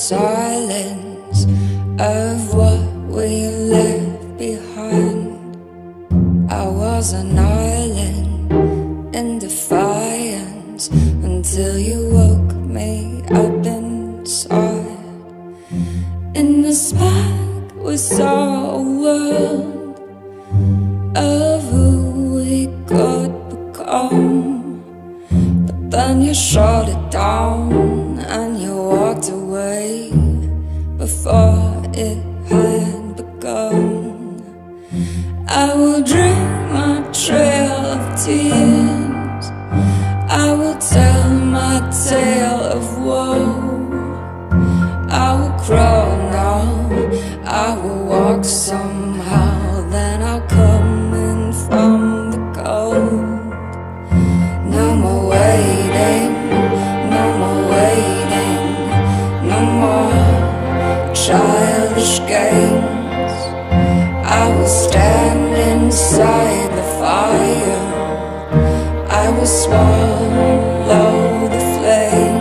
silence of what we left behind. I was an island in defiance until you woke me up inside. In the spark we saw a world of who we could become, but then you shut it down and you walked away before it had begun. I will drink my trail of tears, I will tell my tale of woe. I will crawl now, I will walk somehow, then I'll come in from the cold. No more waiting, no more waiting, no more childish games. I will stand inside the fire, I will swallow the flames.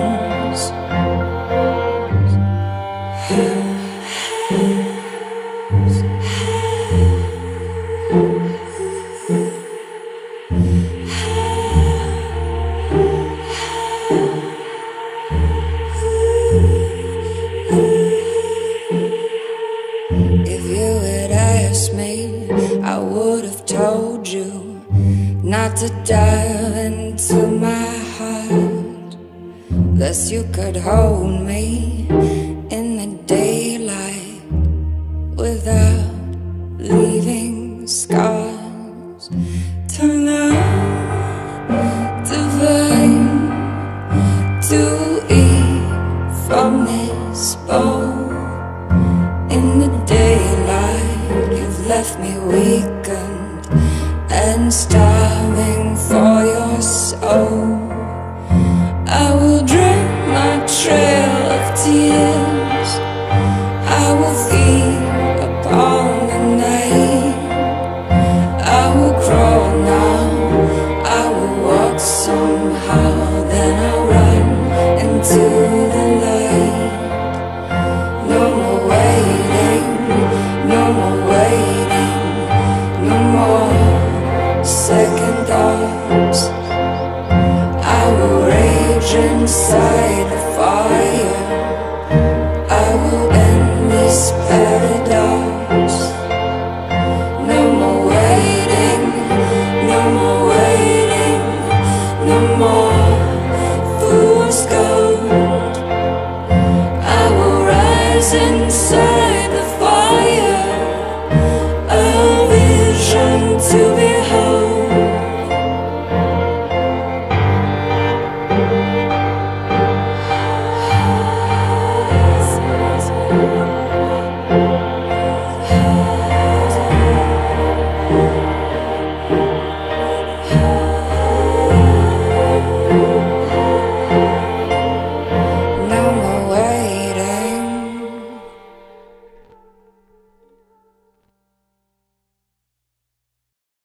If you had asked me, I would have told you not to dive into my heart, lest you could hold me in the daylight without leaving scars. Turn out divine to eat from this bowl. In the daylight, you've left me weakened and starving for your soul. I will drink my trail of tears, I will feed upon the night. I will crawl now, I will walk somehow, then I'll run into the light. No more waiting, no more waiting, no more second thoughts. I will rage inside the fire, I will end this paradox. No more waiting, no more waiting, no more fool's gold. I will rise inside the fire,